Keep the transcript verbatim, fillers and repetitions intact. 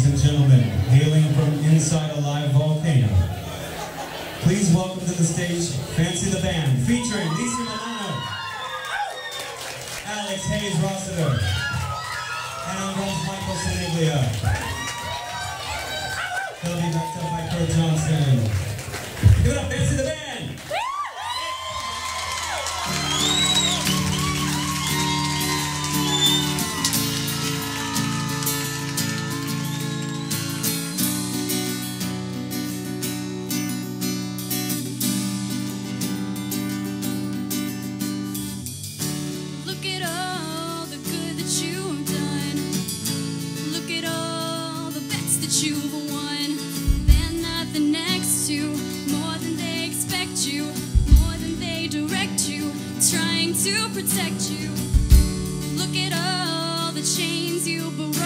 ladies and gentlemen, hailing from inside a live volcano. Please welcome to the stage Fancy the Band, featuring Leecy Momano, Alex Hayes Rochester, and on drums Michael Ciniglia. They'll be backed up by Kurt Johnson. Give it up, Fancy the Band! You've won, they're nothing next to, more than they expect you, more than they direct you, trying to protect you. Look at all the chains you broke.